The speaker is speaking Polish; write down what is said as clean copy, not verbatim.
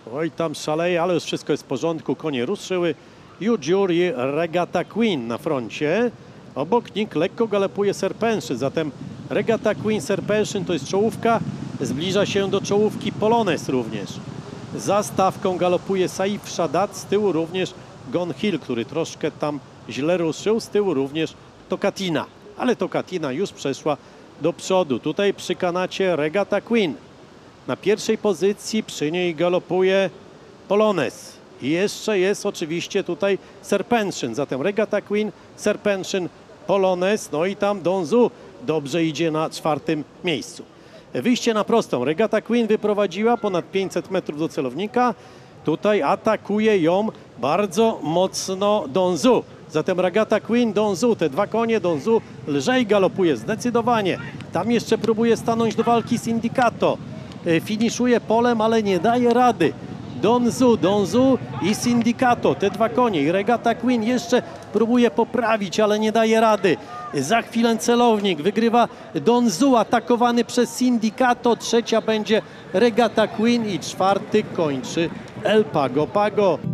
Oj, tam szaleje, ale już wszystko jest w porządku. Konie ruszyły. Judziur i Regatta Queen na froncie. Obok nich lekko galopuje Serpenszyn. Zatem Regatta Queen, Serpenszyn to jest czołówka. Zbliża się do czołówki Polones również. Za stawką galopuje Saif Shadat. Z tyłu również Gone Hill, który troszkę tam źle ruszył. Z tyłu również Tokatina. Ale Tokatina już przeszła do przodu. Tutaj przy kanacie Regatta Queen. Na pierwszej pozycji przy niej galopuje Polones. I jeszcze jest oczywiście tutaj Serpenszyn. Zatem Regatta Queen, Serpenszyn, Polones. No i tam Donzu dobrze idzie na czwartym miejscu. Wyjście na prostą. Regatta Queen wyprowadziła ponad 500 metrów do celownika. Tutaj atakuje ją bardzo mocno Donzu. Zatem Regatta Queen, Donzu, te dwa konie, Donzu lżej galopuje zdecydowanie. Tam jeszcze próbuje stanąć do walki z Indicato. Finiszuje polem, ale nie daje rady. Donzu i Sindicato, te dwa konie. I Regatta Queen jeszcze próbuje poprawić, ale nie daje rady. Za chwilę celownik, wygrywa Donzu, atakowany przez Sindicato. Trzecia będzie Regatta Queen i czwarty kończy El Pago Pago.